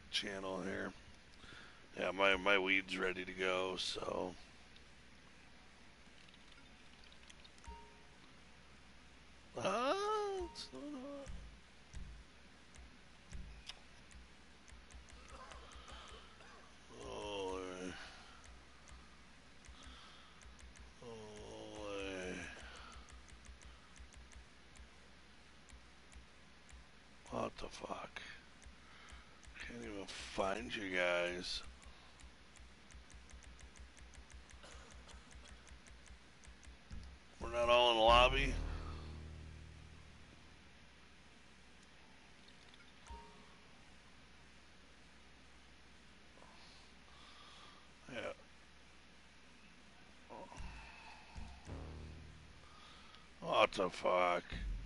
channel here. Yeah, my weed's ready to go, so. It's not. Oh, oh, what the fuck? Can't even find you guys. We're not all in the lobby. Yeah. What the fuck?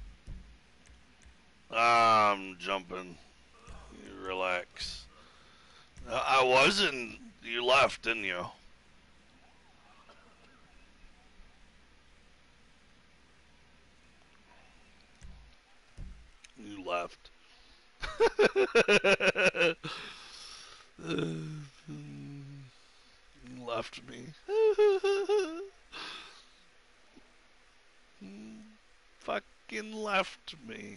I'm jumping. You relax. I wasn't. You left, didn't you? You left. Left me. Fucking left me.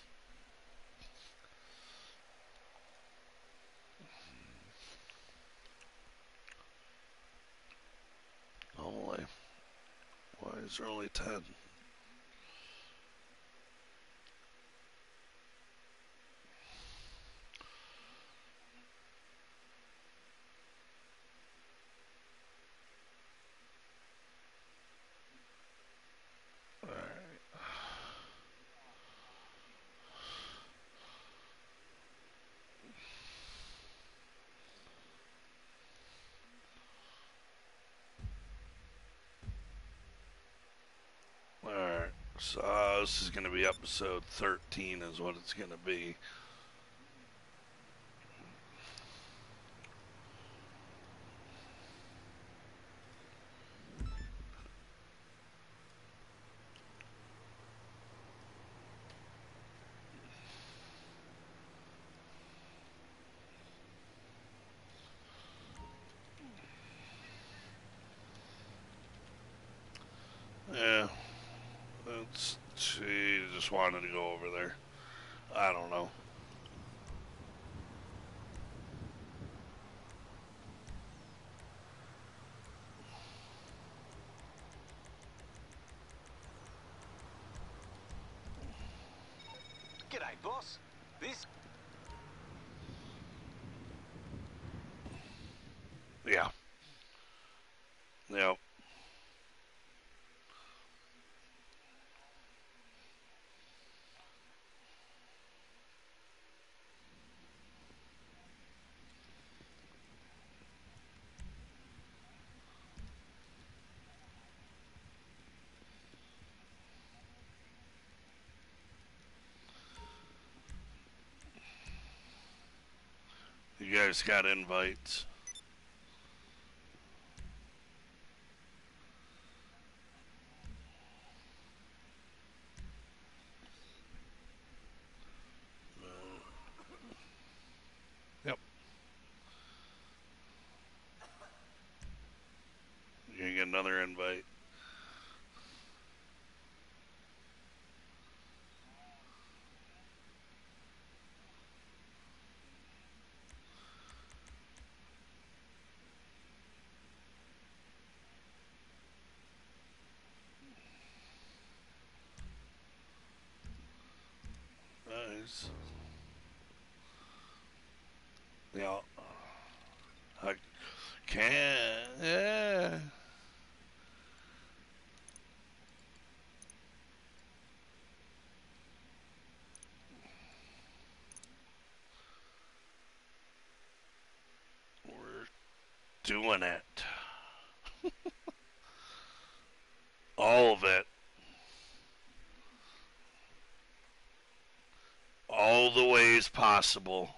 Holy. Why is there only 10? Alright. Alright. So this is going to be episode 13 is what it's going to be. Yeah. She just wanted to go over there. I don't know. G'day, boss. This... Yeah. Yep. You guys got invites. Yep. You're gonna get another invite. Nice. Yeah. I can. Yeah. We're doing it. All of it. All the ways possible.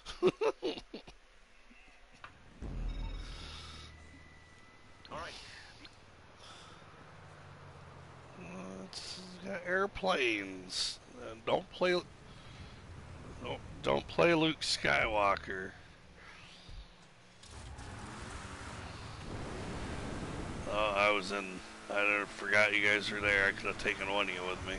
All right. It's got airplanes. And don't play Luke Skywalker. I was in. I forgot you guys were there. I could have taken one of you with me.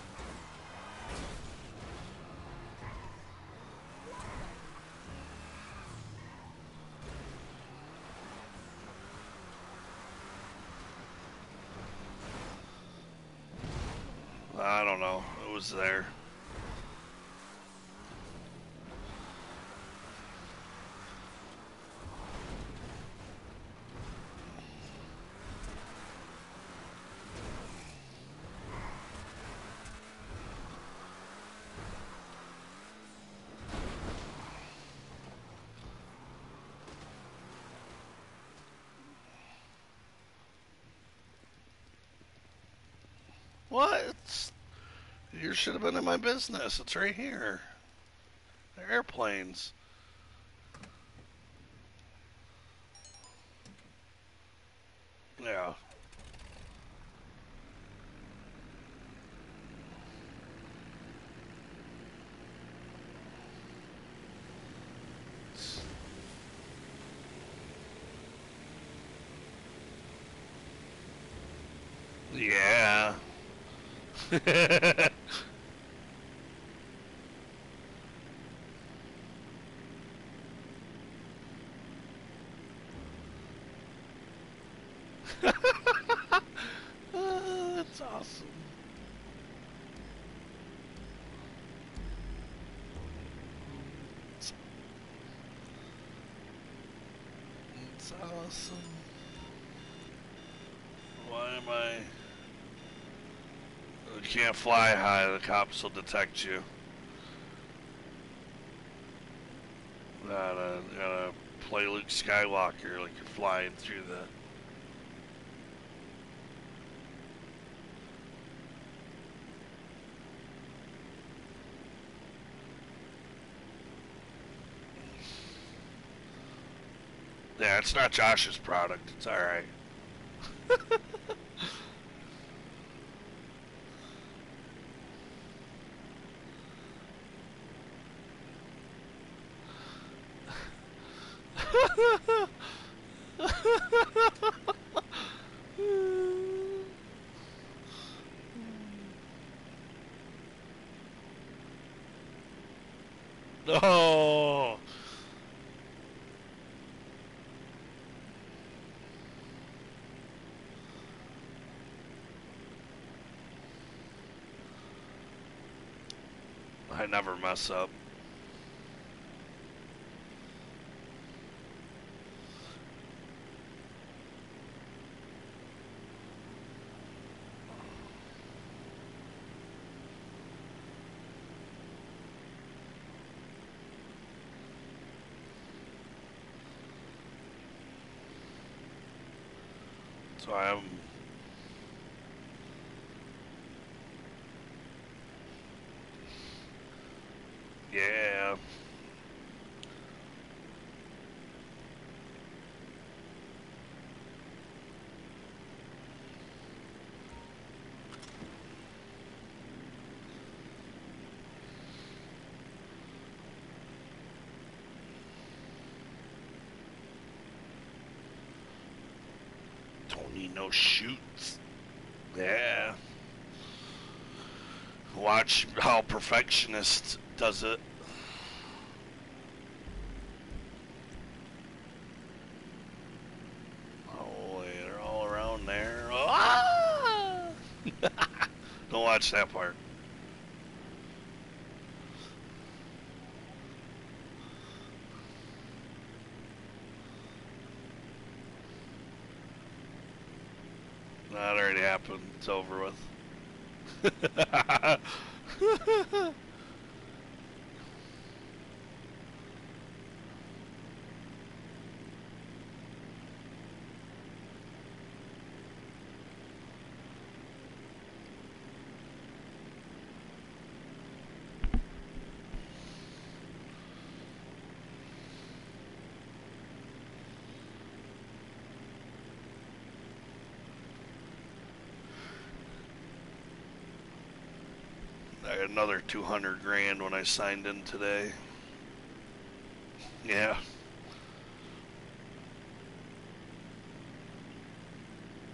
I don't know. It was there. What? You should have been in my business. It's right here. They're airplanes. Yeah. Yeah. That's awesome. It's awesome. Why am I? You can't fly high. The cops will detect you. Gotta play Luke Skywalker like you're flying through the. Yeah, it's not Josh's product. It's all right. Oh, I never mess up. So I'm. Yeah. Don't need no shoots. Yeah. Watch how Perfectionist does it. Oh, they're all around there. Ah! Don't watch that part. That already happened. It's over with. I got another 200 grand when I signed in today. Yeah.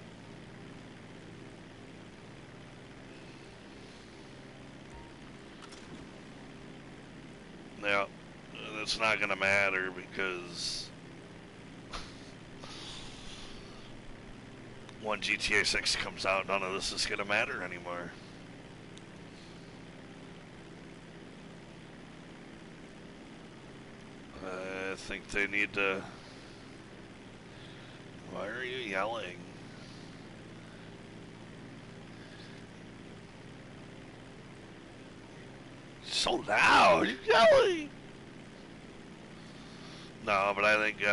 Yeah, and it's not gonna matter because when GTA 6 comes out, none of this is gonna matter anymore. I think they need to. Why are you yelling? So loud, you're yelling. No, but I think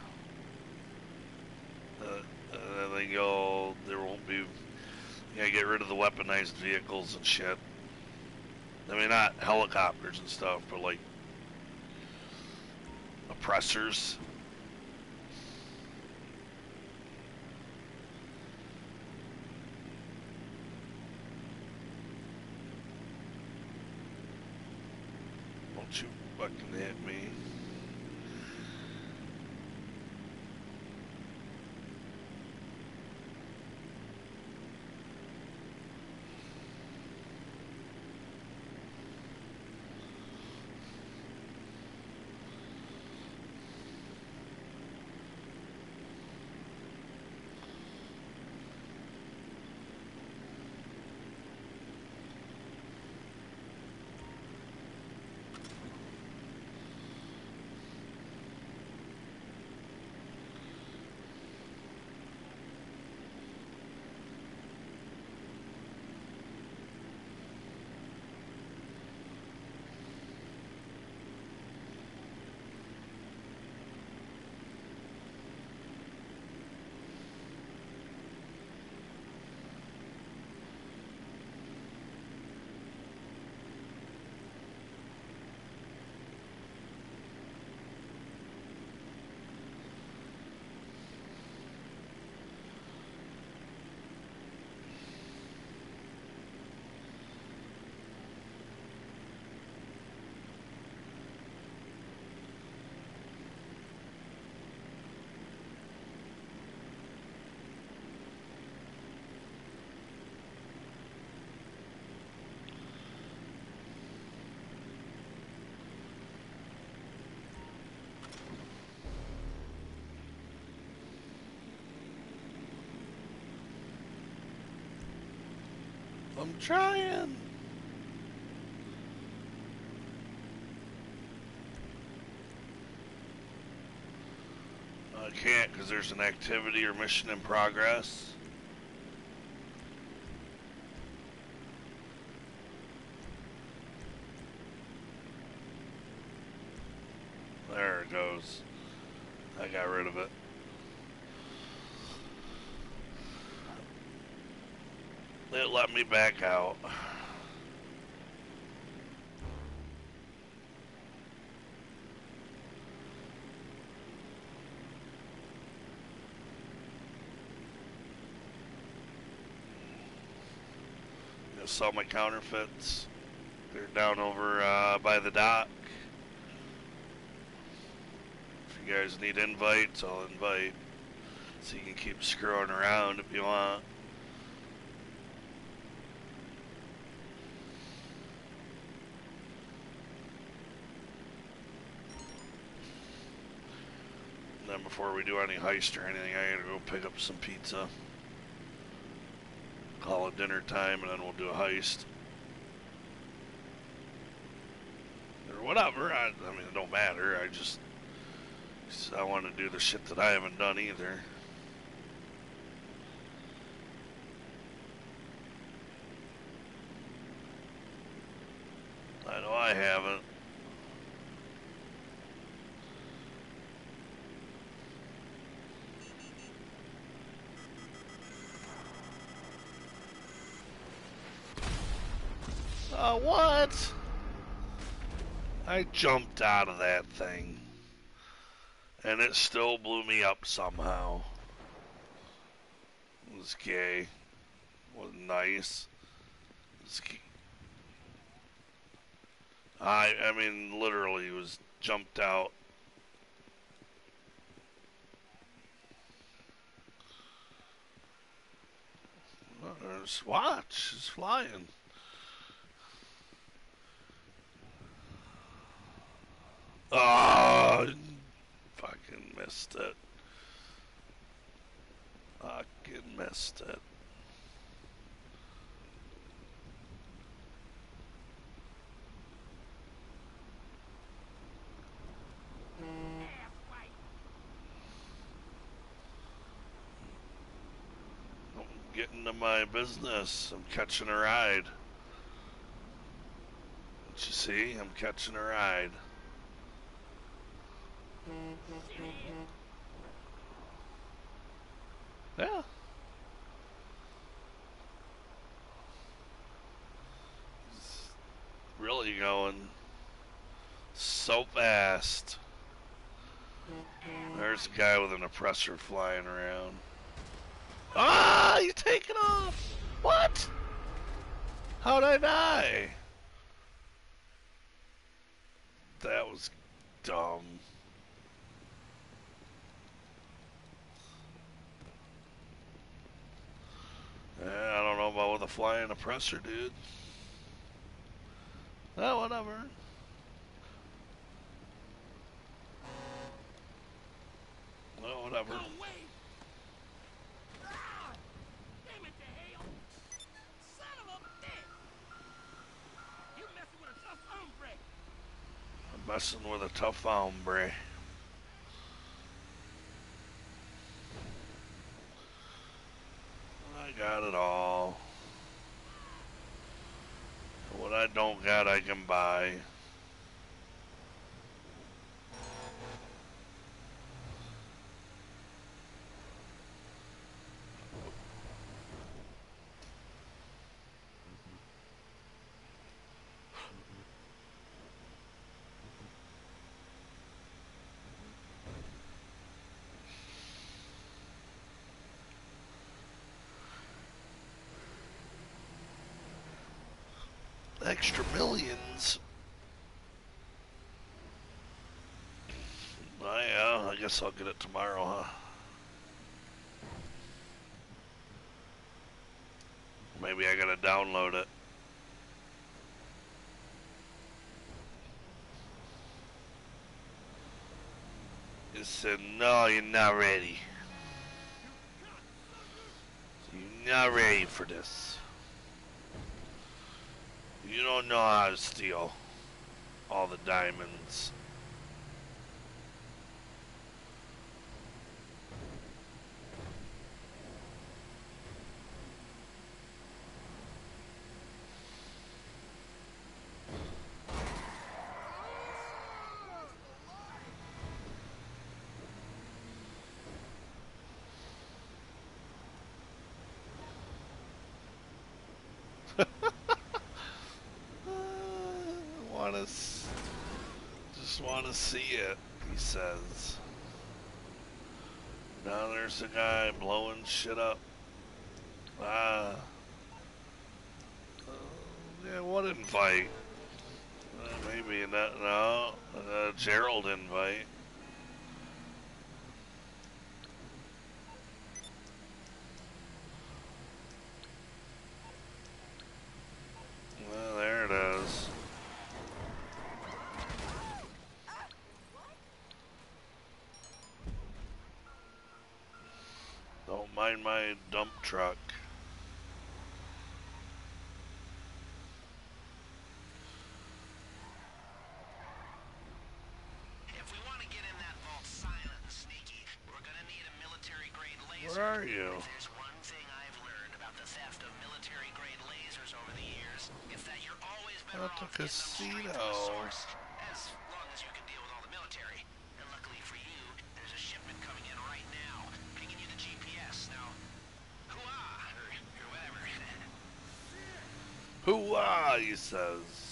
there won't be. You gotta get rid of the weaponized vehicles and shit. I mean, not helicopters and stuff, but like oppressors. Don't you fucking hit me. I'm trying. I can't because there's an activity or mission in progress. There it goes. I got rid of it. It let me back out. I saw my counterfeits. They're down over by the dock. If you guys need invites, I'll invite. So you can keep screwing around if you want. And then before we do any heist or anything, I gotta go pick up some pizza. Call it dinner time, and then we'll do a heist. Or whatever. I mean, it don't matter. I want to do the shit that I haven't done either. I know I haven't. What? I jumped out of that thing. And it still blew me up somehow. It was gay. It was nice. It was, I mean, literally was jumped out. Just watch. It's flying. Oh, fucking missed it. Fucking missed it. I'm getting to my business. I'm catching a ride. Don't you see? I'm catching a ride. Yeah. It's really going so fast. There's a guy with an oppressor flying around. Ah, you taking off. What? How'd I die? That was dumb. Yeah, I don't know about with a flying oppressor, dude. Oh, whatever. Oh, whatever. No way! Ah! Damn it to hell! Son of a bitch! You messing with a tough hombre! I'm messing with a tough hombre. I got it all. What I don't got, I can buy. Extra millions. Oh, yeah, I guess I'll get it tomorrow, huh? Maybe I gotta download it. It said, no, you're not ready. You're not ready for this. You don't know how to steal all the diamonds. Just want to see it, he says. Now there's a guy blowing shit up. Ah. Yeah, what invite? Maybe not. No. Gerald invite. Well, there it is. Don't mind my dump truck. If we want to get in that vault silent and sneaky, we're gonna need a military-grade laser. Where are you? If there's one thing I've learned about the theft of military-grade lasers over the years, it's that you're always better At the off getting them straight to the casino. source, as long as you can deal with all the military. And luckily for you, there's a shipment coming in right now, pinging you the GPS. Now, hoo-ah, or whatever. Hoo-ah, he says.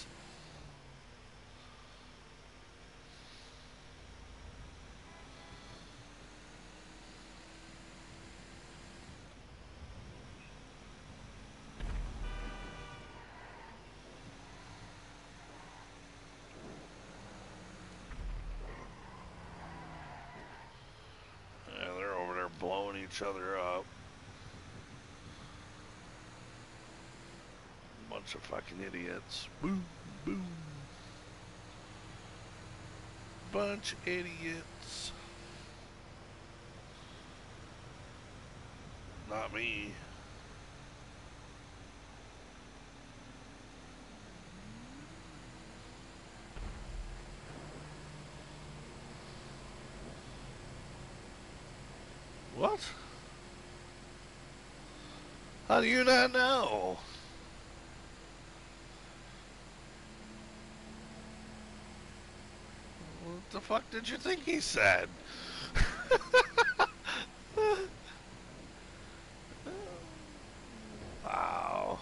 Yeah, they're over there blowing each other up. Bunch of fucking idiots. Boom, boom. bunch of idiots. Not me. What? How do you not know? What the fuck did you think he said? Wow.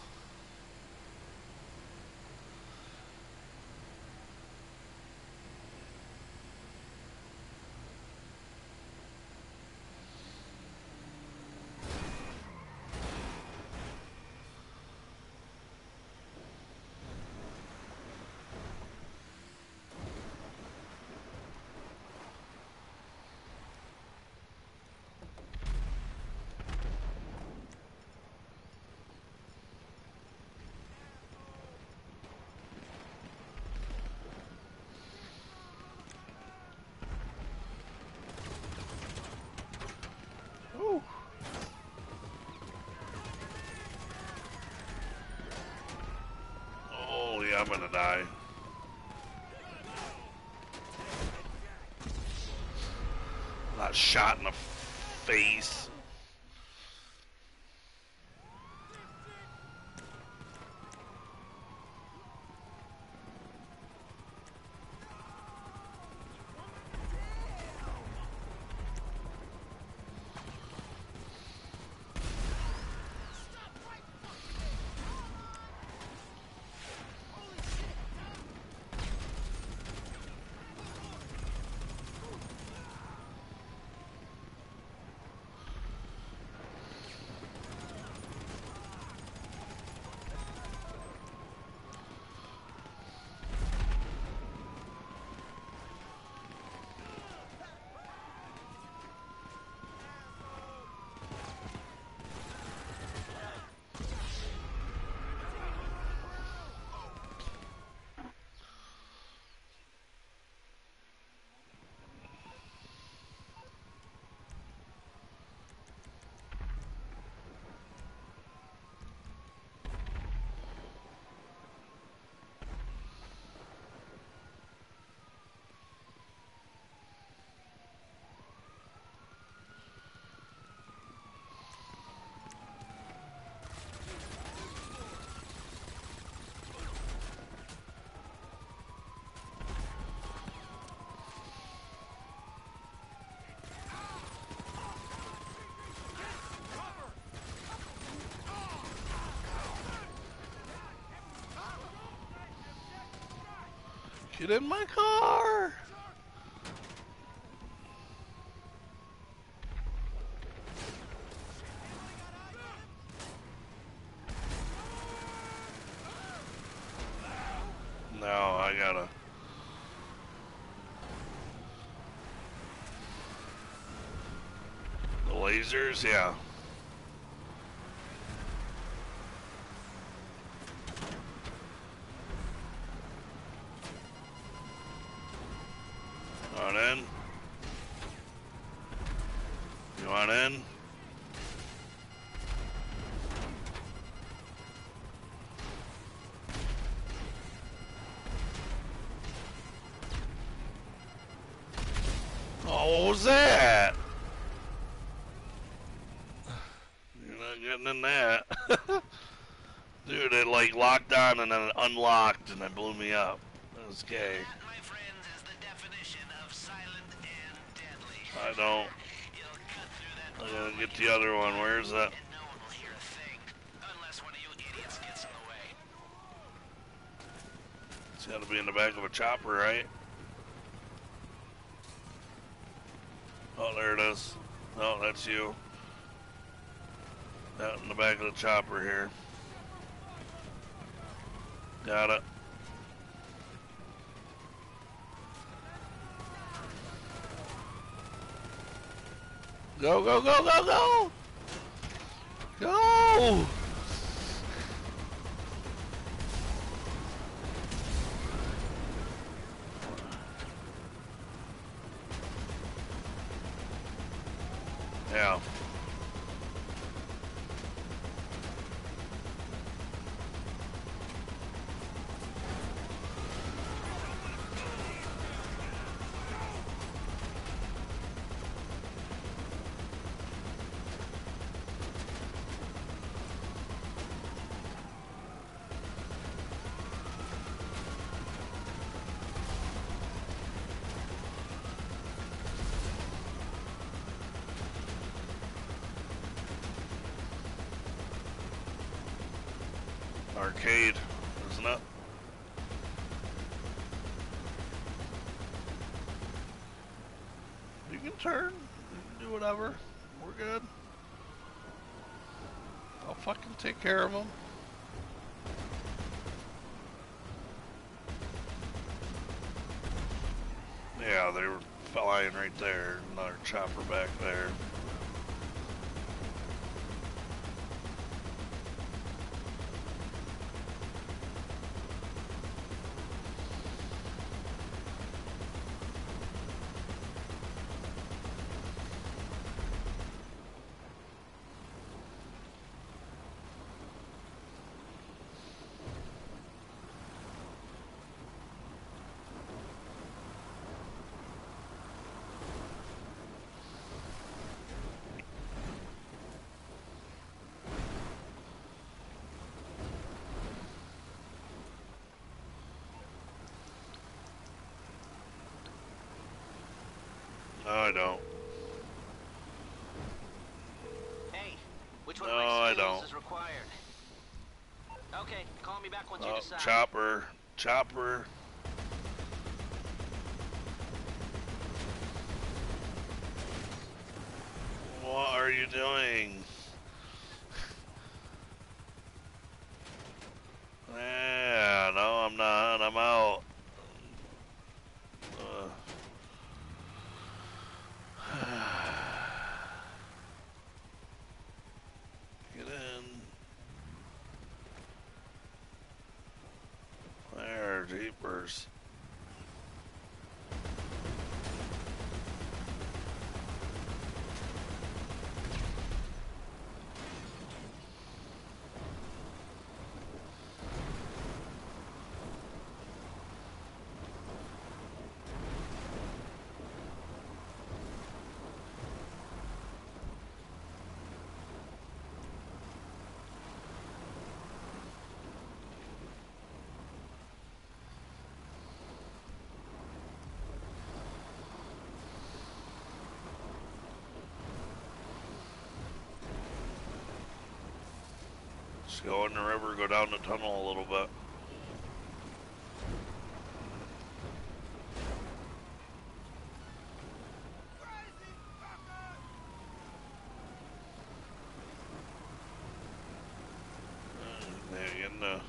Ooh. Oh, yeah, I'm gonna die. Got shot in the face. Get in my car! No, I gotta... The lasers? Yeah. On in. You want in? Oh, what was that? You're not getting in that. Dude, it like locked on and then it unlocked and then blew me up. That was gay. That, my friends, is the definition of silent and deadly. I don't. You'll cut through that I gotta get the other one. Where's that? and no one will hear a thing. Unless one of you idiots gets in the way. It's gotta be in the back of a chopper, right? Oh, there it is. Oh, that's you. Out in the back of the chopper here. Got it. Go, go, go, go, go! Go! Yeah. Arcade, isn't it? You can turn, you can do whatever. We're good. I'll fucking take care of them. Yeah, they were flying right there. Another chopper back there. No, I don't. Hey, which one No, of my I skills don't. is required? Okay, call me back once you Oh, decide. chopper. Chopper. What are you doing? Yeah, no, I'm not. I'm out. Get in. There, jeepers. Just go in the river, go down the tunnel a little bit. There, in the...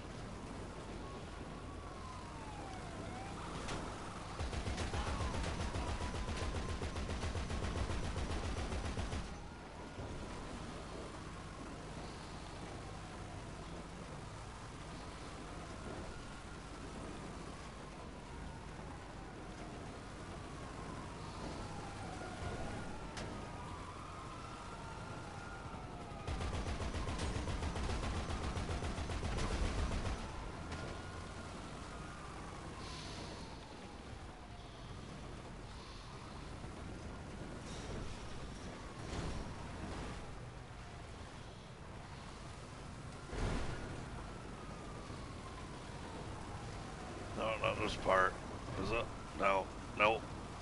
No, not this part. Is it? No. Nope.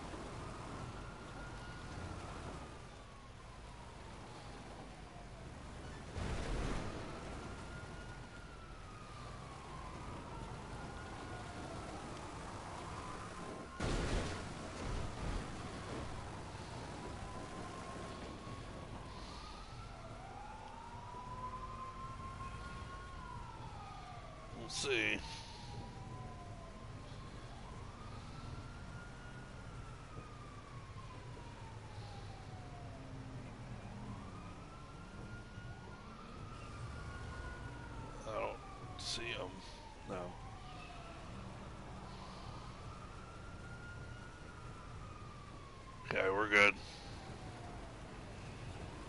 We'll see. I don't see him. No. Okay, we're good.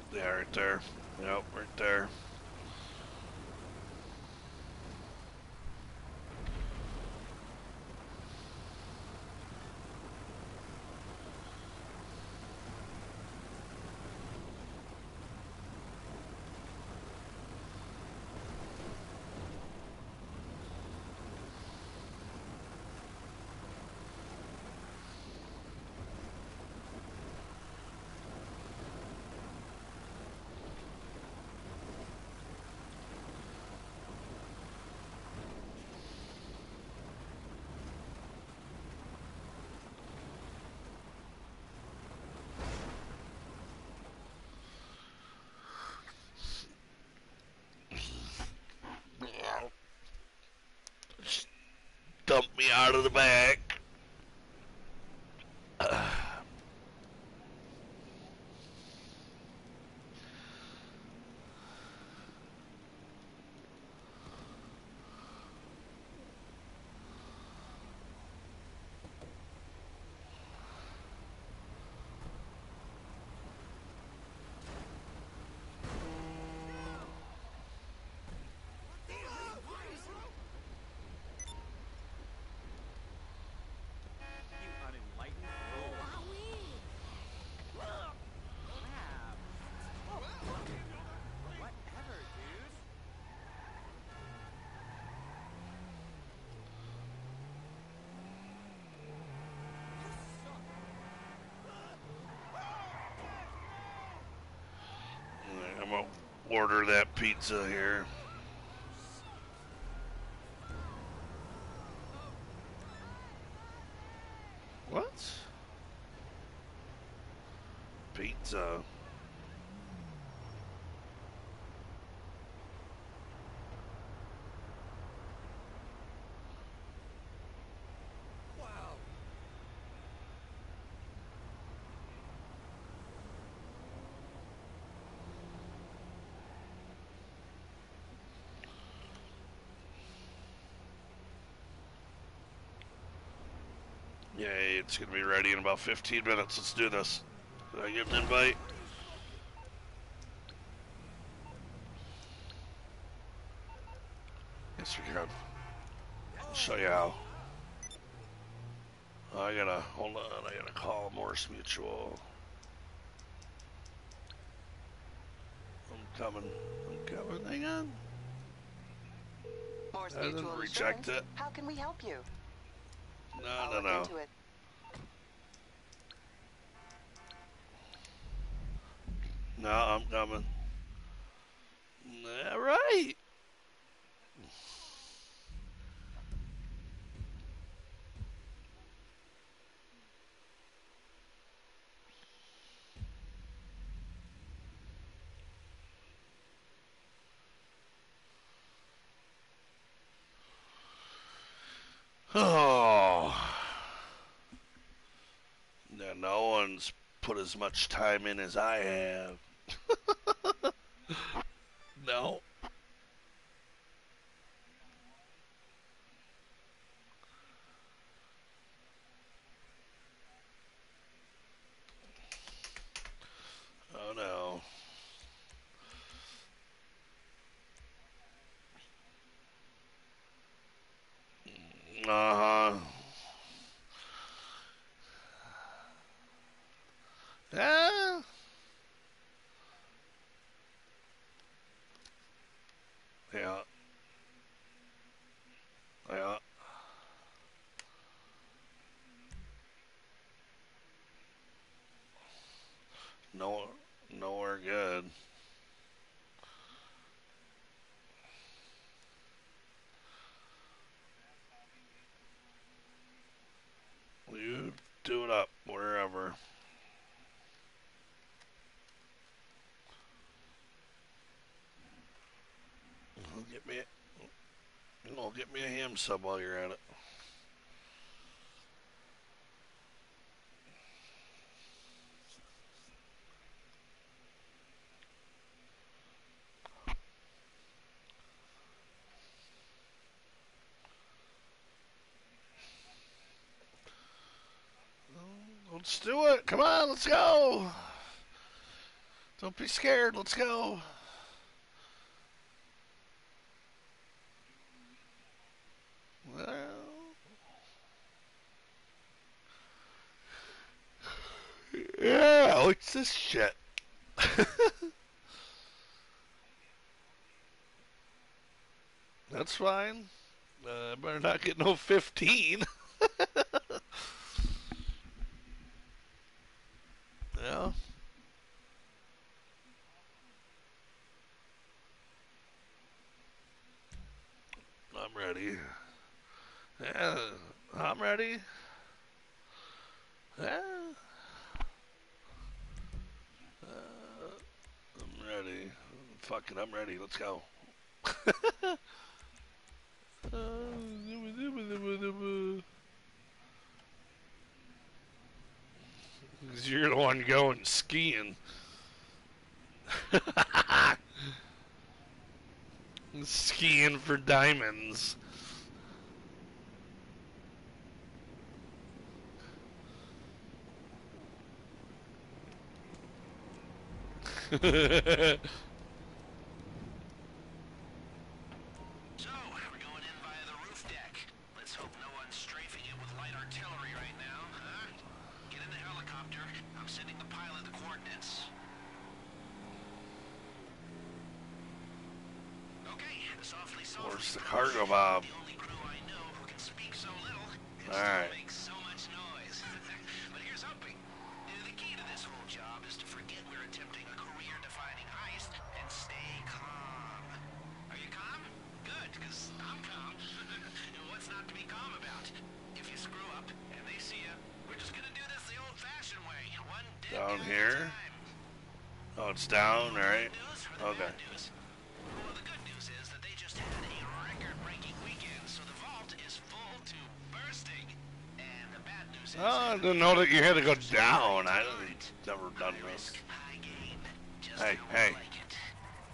Yeah, right there. Yep, right there. Just dump me out of the back. You unenlightened fool. Wow. Whatever, dude. I'm gonna order that pizza here. What? Pizza. Wow. Yay, it's gonna be ready in about 15 minutes. Let's do this. Did I get an invite? Yes, we can. I'll show you how. I gotta, hold on, I gotta call Morse Mutual. I'm coming. Hang on. Morse I didn't Mutual reject Insurance. it. How can we help you? No, I'll no, look no. into it. No, I'm coming. All right. Oh. Yeah, no one's put as much time in as I have. No. Oh, no. Uh-huh. Yeah. Yeah. Yeah. No, nowhere good. You do it up wherever. Get me, get me a ham sub while you're at it. Let's do it. Come on, let's go. Don't be scared. Let's go. Well, yeah, what's this shit? That's fine. Better not get no 15. Yeah, I'm ready. Yeah, I'm ready. Yeah, I'm ready. Fuck it, I'm ready. Let's go. Cause you're the one going skiing. Skiing for diamonds. So, we're going in via the roof deck. Let's hope no one's strafing it with light artillery right now, huh? Get in the helicopter. I'm sending the pilot the coordinates. Okay, the softly Where's the approach. cargo, Bob? The only crew I know who can speak so little and All still right. make so much noise. But here's hoping. The key to this whole job is to forget we're attempting a career-defining heist and stay calm. Are you calm? Good, because I'm calm. What's not to be calm about? If you screw up and they see you, we're just gonna do this the old-fashioned way. One dead Down guy here? at a time. Oh, it's down, The alright. good news or the Okay. bad news? Well, the good news is that they just had a record-breaking weekend, so the vault is full to bursting. And the bad news is... Oh, I didn't know that you had to go down. I never done high this. risk, high gain. Just Hey, how hey. we like it.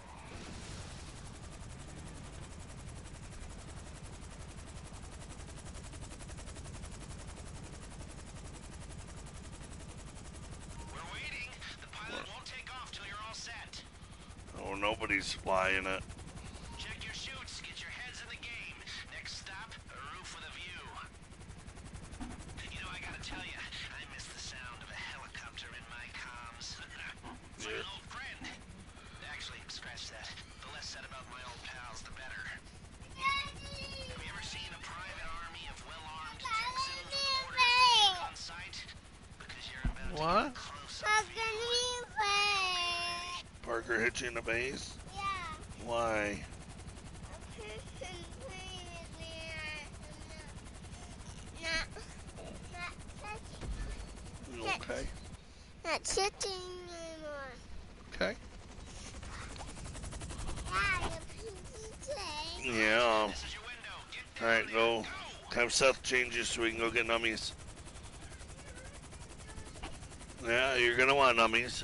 We're waiting. The pilot won't take off till you're all set. Oh, nobody's flying it. Check your chutes. Get your heads in the game. Next stop, a roof with a view. You know, I gotta tell you, I miss the sound of a helicopter in my comms. It's like an old friend. Actually, scratch that. The less said about my old pals, the better. Have you ever seen a private army of well-armed Texans with orders on site? Because you're about to What? get a close-up view. Parker hit you in the base? Yeah. Why? You okay? Not sitting anymore. Okay. Yeah, the PJ. Yeah. This is your window. Get down Alright, there. go. Have Seth change you so we can go get nummies. Yeah, you're gonna want nummies.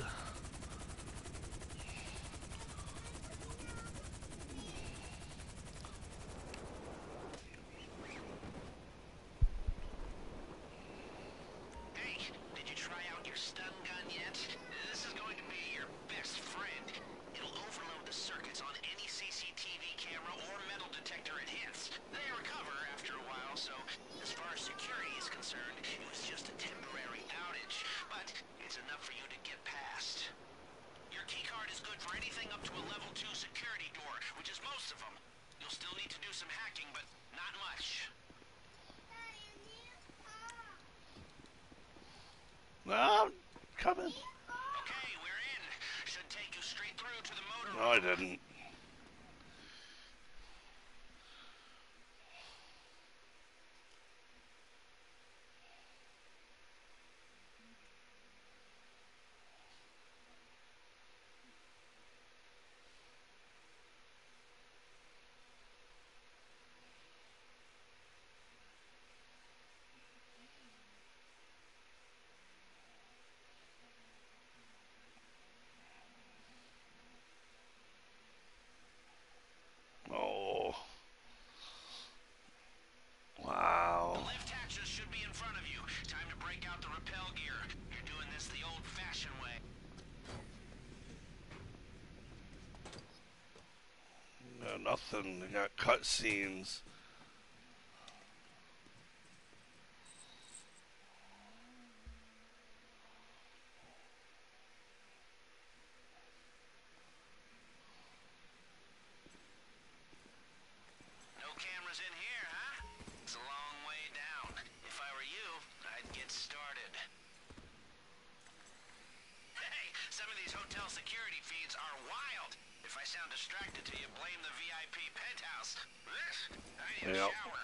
Hey, did you try out your stun gun yet? This is going to be your best friend. It'll overload the circuits on any CCTV camera or metal detector it hits. They recover after a while, so as far as security is concerned, it was just a temporary outage. But it's enough for you to get past. Your keycard is good for anything up to a level 2 security door, which is most of them. You'll still need to do some hacking, but not much. Ah, coming. Okay, we're in. Should take you straight through to the motor No, I room. didn't. nothing. They got cutscenes. No cameras in here, huh? It's a long way down. If I were you, I'd get started. Hey, some of these hotel security feeds are wild. If I sound distracted to you, blame the VIP penthouse. I need a Yep. shower.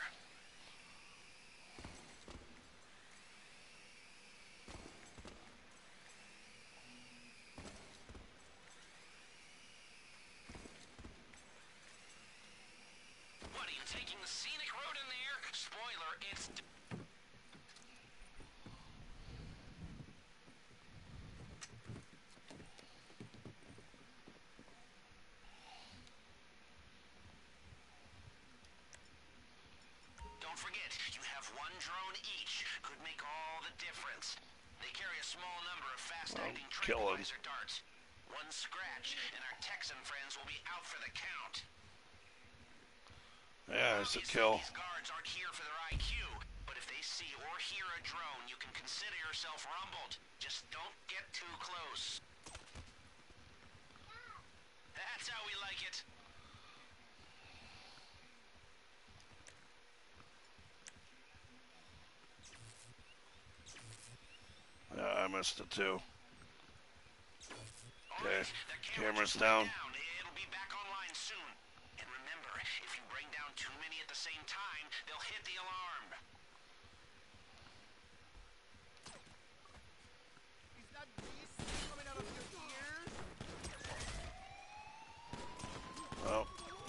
What, are you taking the scenic road in there? Spoiler, it's... Don't forget, you have one drone each. Could make all the difference. They carry a small number of fast-acting kill 'em. tranquilizer darts. One scratch, and our Texan friends will be out for the count. Yeah, it's a Obviously, kill. these guards aren't here for their IQ, but if they see or hear a drone, you can consider yourself rumbled. Just don't get too close. That's how we like it. Yeah, I missed it too. All Okay, right, that camera's just down. went It'll be back online soon. And remember, if you bring down too many at the same time, they'll hit the alarm. Is that beast coming out of your ears? Well,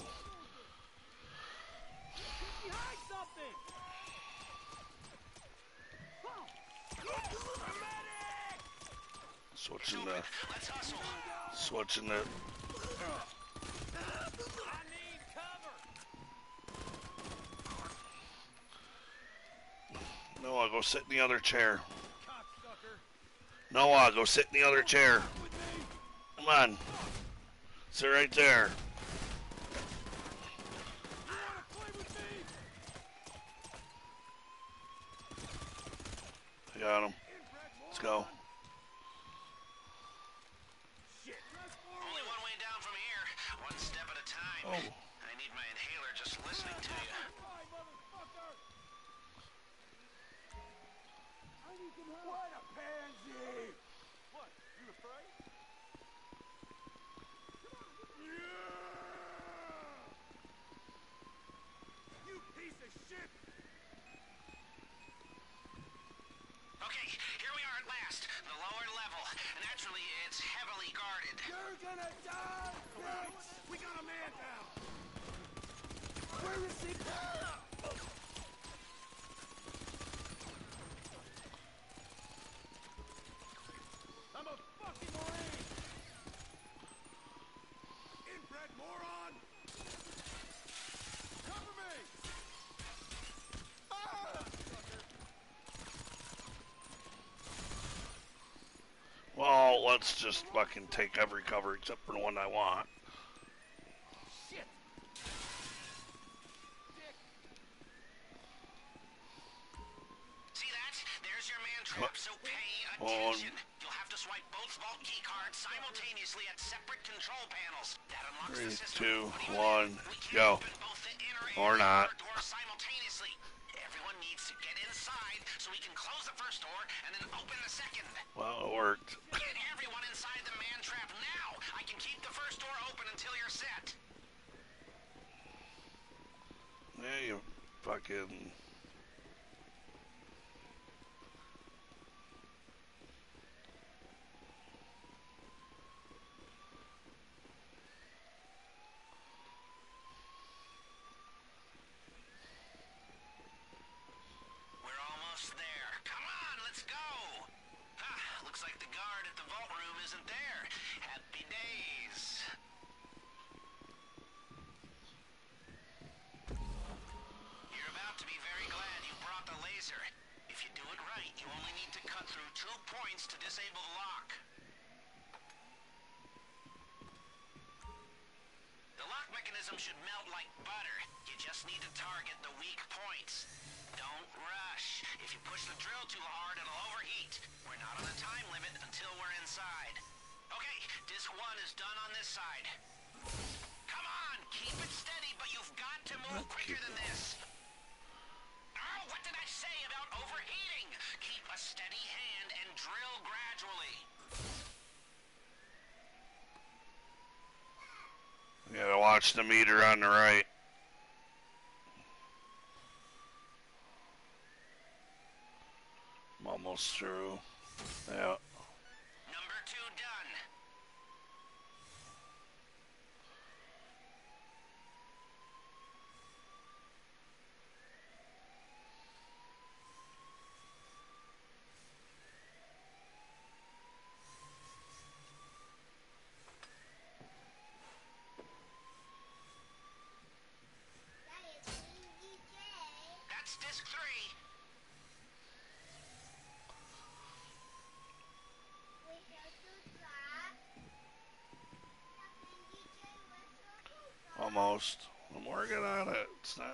Get behind something! Medic! switching the Let's hustle. switching the. I need cover! Noah, go sit in the other chair. Cocksucker! Noah, go sit in the other chair. With me! Come on, sit right there. You wanna play with me? I got him. Inbred Let's go. Shit! Press forward! Only one way down from here. One step at a time. Oh. I need my inhaler just listening to you. Fly, motherfucker! I need some help! What a pansy! What? You afraid? You piece of shit! Okay, here we are at last. The lower level. Naturally, it's heavily guarded. You're gonna die, bitch! We got a man down! Where is he? I'm a fucking Marine! Inbred moron! Cover me! Ah! Well, let's just fucking take every cover except for the one I want. Shit! Dick! See that? There's your man trap, so pay On. attention. You'll have to swipe both vault key cards simultaneously at separate control panels. That unlocks the 3, system. 2, 1, We can't go. open both the inner Or and not. outer doors simultaneously. Everyone needs to get inside so we can close the first door and then open the second. Well, it worked. Get everyone inside the man trap now. I can keep the first door open until you're set. Yeah, you fucking. We're almost there. Come on, let's go. Looks like the guard at the vault room isn't there. Happy days. You're about to be very system should melt like butter. You just need to target the weak points. Don't rush. If you push the drill too hard, it'll overheat. We're not on a time limit until we're inside. Okay, disc 1 is done on this side. Come on, keep it steady, but you've got to move quicker than this. Oh, what did I say about overheating? Keep a steady hand and drill gradually. You gotta watch the meter on the right. I'm almost through. Yeah. Number 2 done. That's disc 3. Almost. I'm working on it. It's not.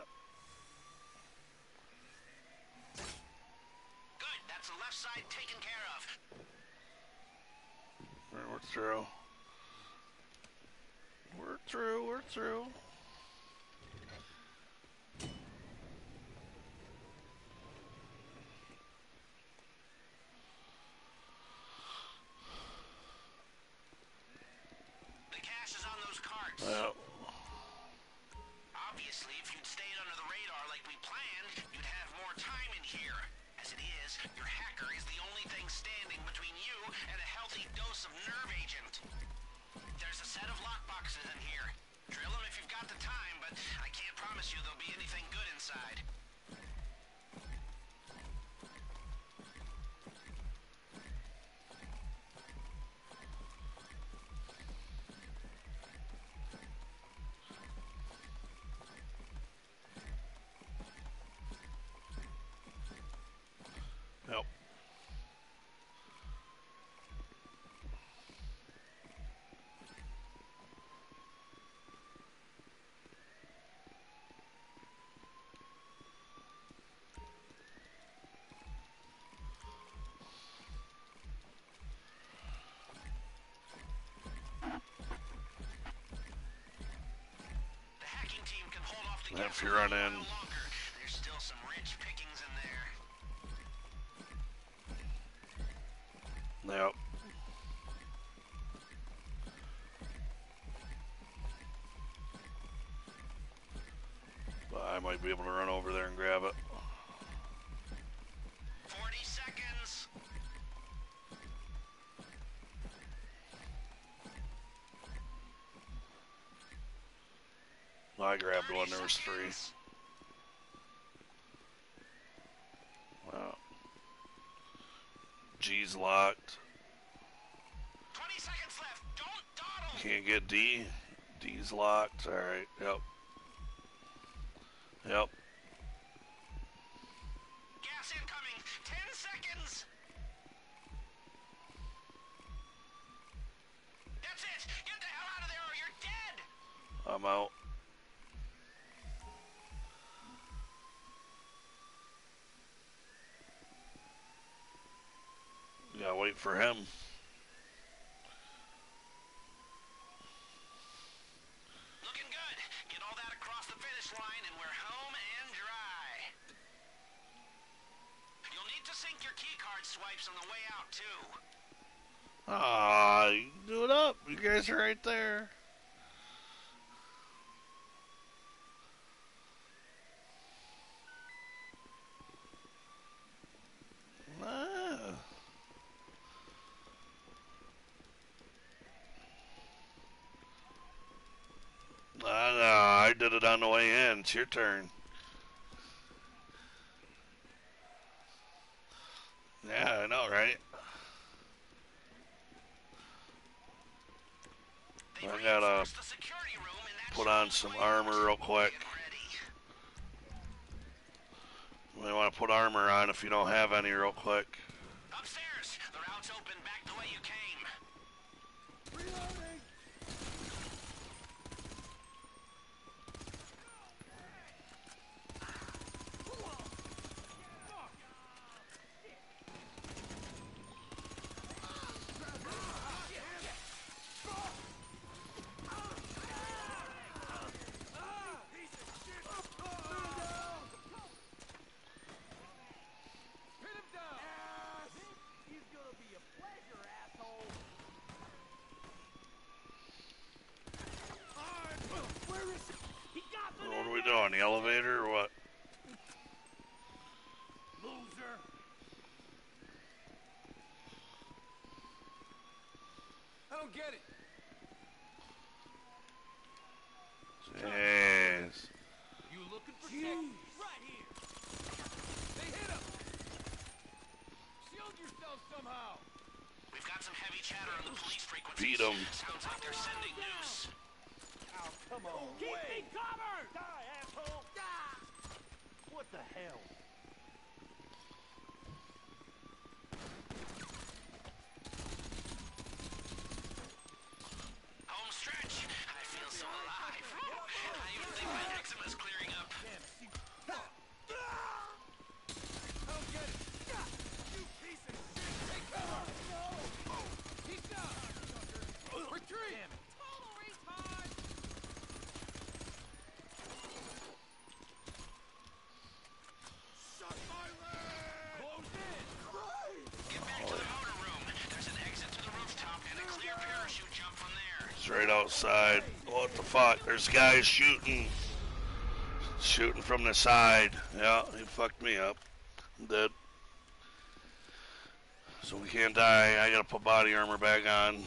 Good, that's the left side taken care of. We're through. We're through. We're through. The cash is on those carts. Yeah. Obviously, if you'd stayed under the radar like we planned, you'd have more time in here. As it is, your hacker is the only thing standing between you and a healthy dose of nerve agent. There's a set of lockboxes in here. Drill them if you've got the time, but I can't promise you there'll be anything good inside. Yep. The hacking team can hold off the If you run in. longer. There's still some rich pickings in there. Yep. But I might be able to run over there and grab it. 40 seconds. I grabbed one. 30 There was 3. seconds. Wow. G's locked. 20 seconds left. Don't dawdle. Can't get D. D's locked. Alright. Yep. Yep. Gas incoming. 10 seconds. That's it. Get the hell out of there or you're dead. I'm out. Gotta wait for him. Looking good. Get all that across the finish line and we're home and dry. You'll need to sync your keycard swipes on the way out too. Ah, you can do it up. You guys are right there. Ah. I did it on the way in. It's your turn. Yeah, I know, right? They've I gotta reinforced the security room and that put should on be the some way armor out. real quick. Get ready. You may want to put armor on if you don't have any real quick. Upstairs. The route's open back the way you came. Reloading! He got What are we doing? The elevator or what? loser. I don't get it. Yes. You looking for shit? Right here. They hit him. Shield yourself somehow. We've got some heavy chatter on the police frequencies. Beat 'em. Sounds like they're sending news. Oh, come on. Keep me covered. Die, asshole. Die. What the hell? Home stretch. I feel so alive. I even think my eczema's clearing up. I don't get it. You piece of shit. Take cover. He's down. Retreat. Total retard. Shut my leg. Close in. Get back to the motor room. There's an exit to the rooftop and a clear parachute jump from there. It's right outside. What the fuck? There's guys shooting. Shooting from the side. Yeah, he fucked me up. I'm dead. So we can't die. I gotta put body armor back on.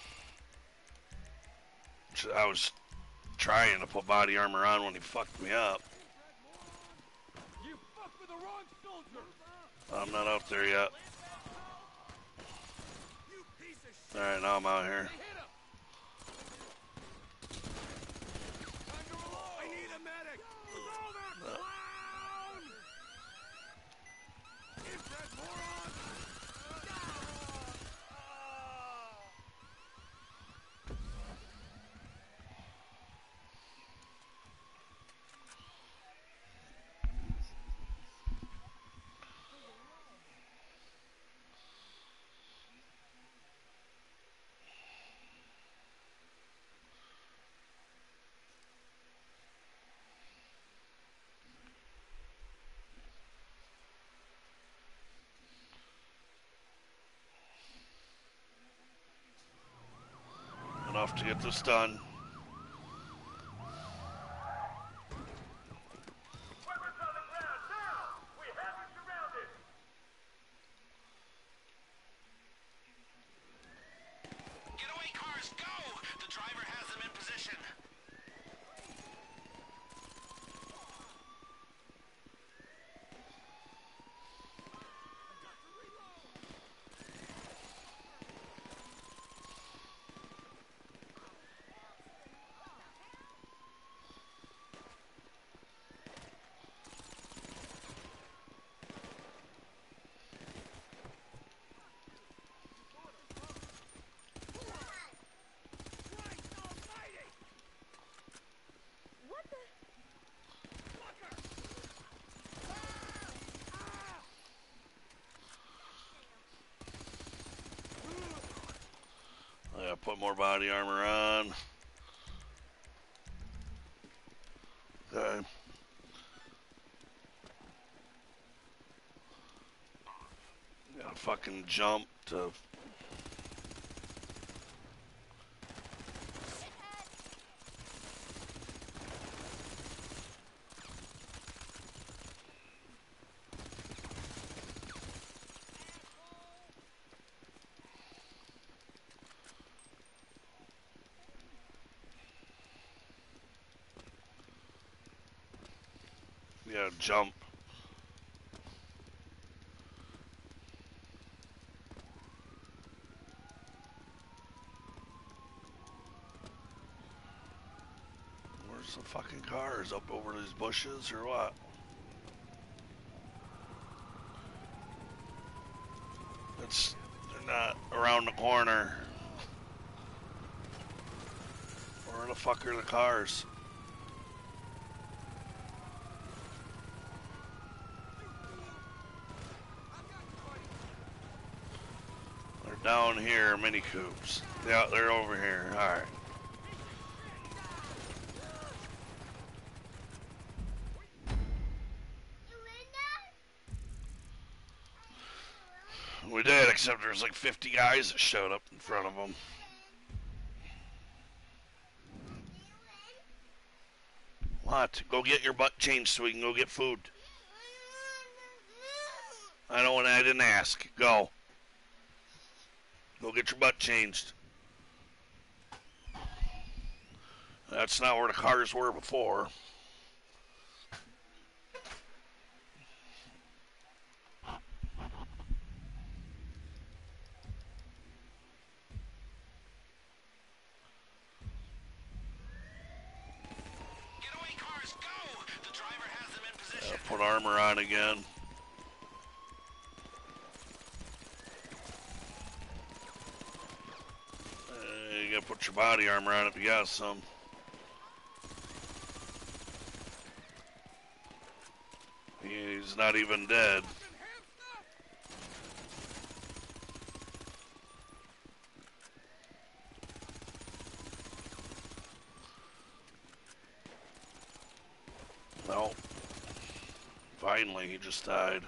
I was trying to put body armor on when he fucked me up. You fucked with the wrong soldier. I'm not out there yet. You piece of shit. Alright, now I'm out here. They hit him. Time to reload. I need a medic. Over, clown. Inbred moron. Enough to get this done. Weapons on the ground now. We have you surrounded. Getaway cars, go! The driver has them in position. I gotta put more body armor on. Okay. Gotta fucking jump to. Yeah, jump. Where's the fucking cars? Up over these bushes or what? They're not around the corner. Where the fuck are the cars? They're down here, Mini Coopes. Yeah, they're over here. Alright. We did, except there's like 50 guys that showed up in front of them. What? Go get your butt changed so we can go get food. I didn't ask. Go. Go get your butt changed. That's not where the cars were before. Getaway cars, go! The driver has them in position. Put armor on again. You gotta put your body armor on if you got some. He's not even dead. No. Finally, he just died.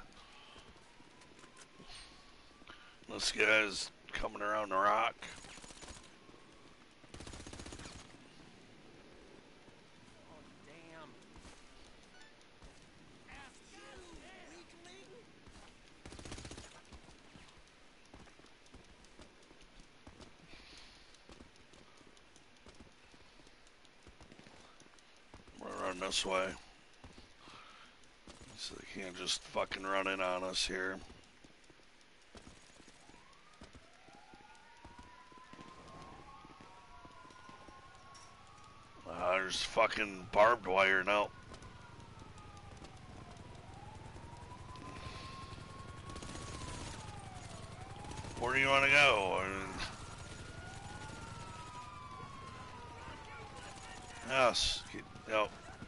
This guy's coming around the rock. This way. So they can't just fucking run in on us here. There's fucking barbed wire now. Where do you want to go? Yes. Yep.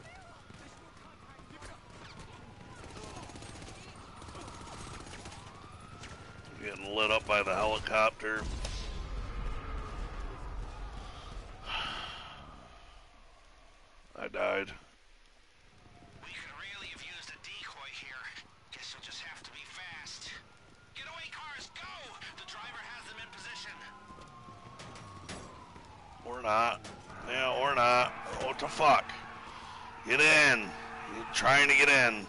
Getting lit up by the helicopter. I died. We could really have used a decoy here. Guess you'll just have to be fast. Getaway cars, go! The driver has them in position. Or not. Yeah, or not. What the fuck? Get in. You're trying to get in.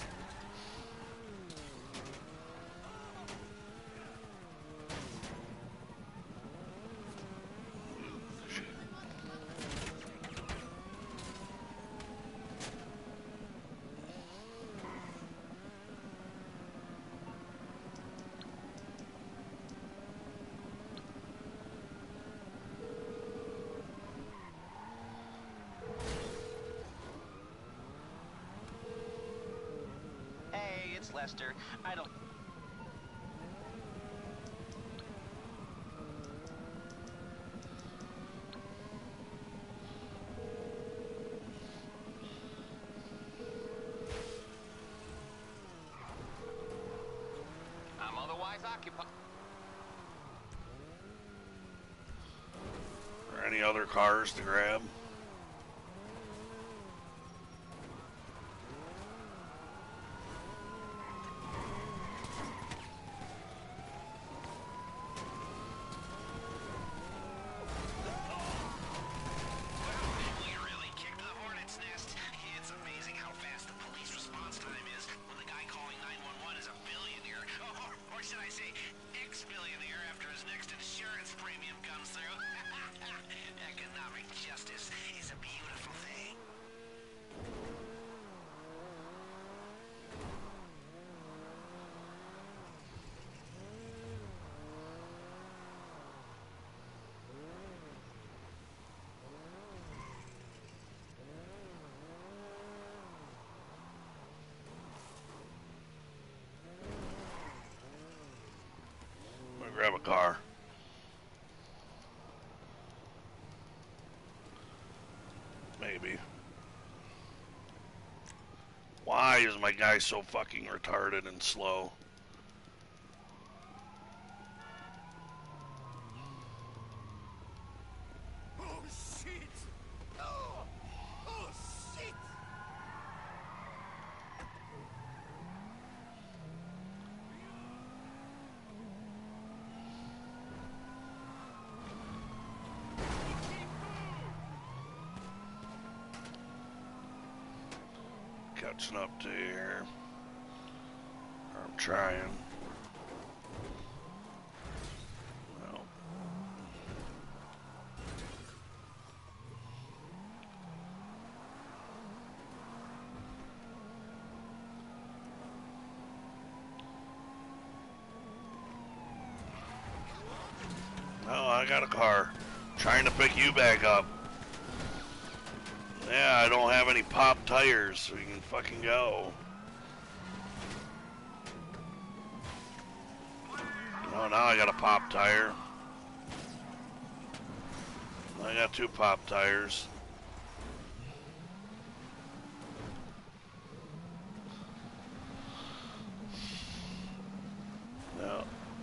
Lester, I don't... I'm otherwise occupied. Are there any other cars to grab? Grab a car. Maybe. Why is my guy so fucking retarded and slow? Oh shit! Oh, oh shit! catching up to you here. I'm trying. No. Oh, I got a car. Trying to pick you back up. Yeah, I don't have any pop tires, so you can fucking go. Oh, now I got a pop tire. I got 2 pop tires. No.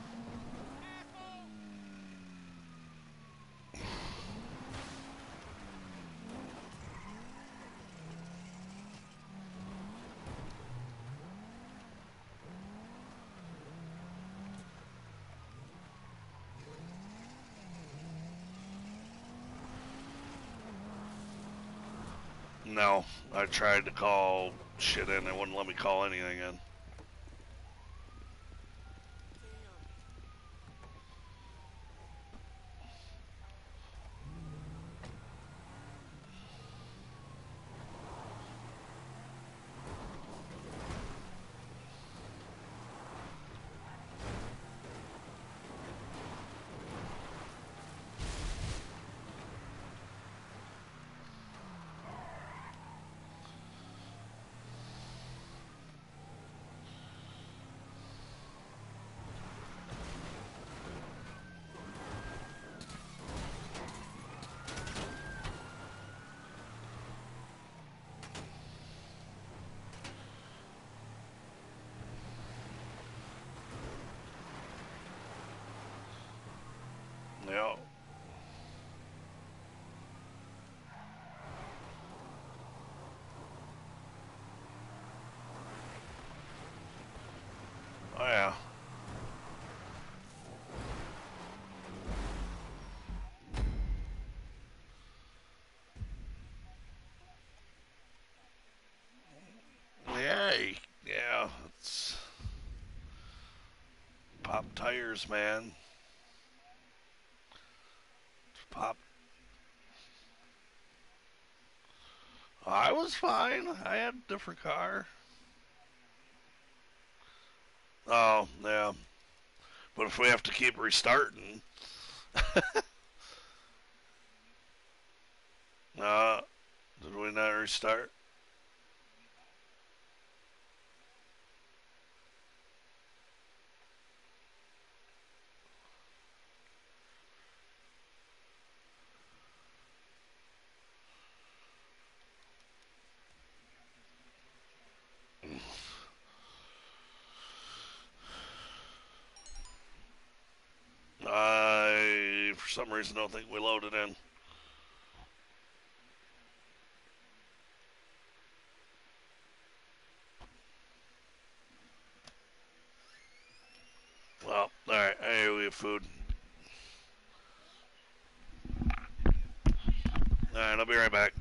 No, I tried to call shit in. They wouldn't let me call anything in. Yeah. Oh yeah. Yay. Yeah, it's pop tires, man. Pop. I was fine. I had a different car. Oh, yeah. But if we have to keep restarting, uh, did we not restart? I, for some reason, don't think we loaded in. Well, alright, hey, we have food. Alright, I'll be right back.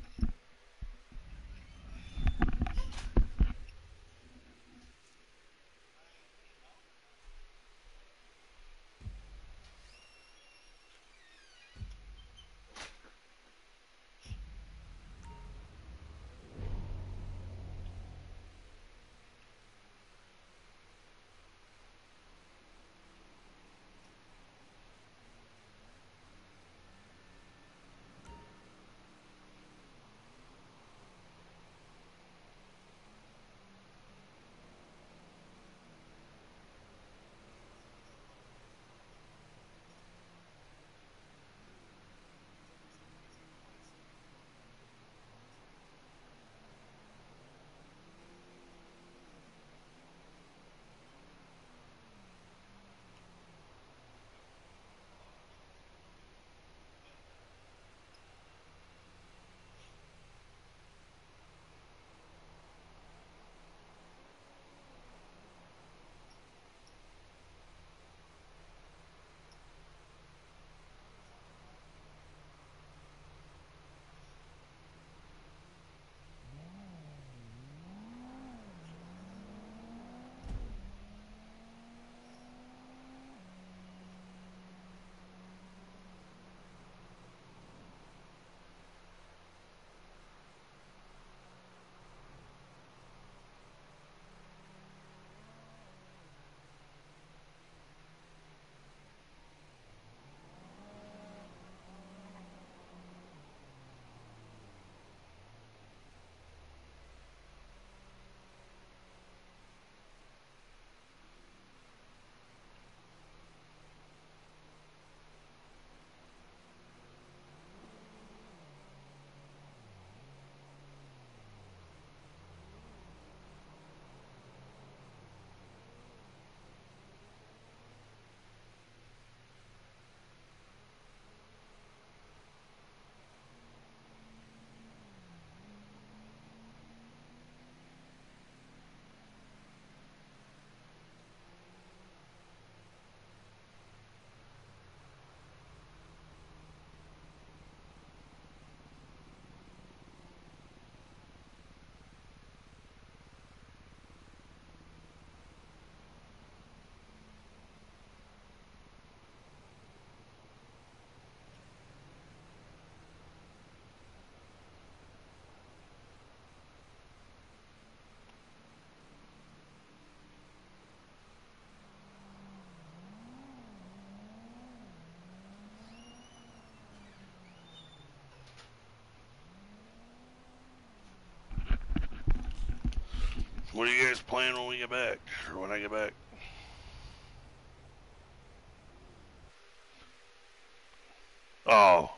What are you guys playing when we get back? Or when I get back? Oh.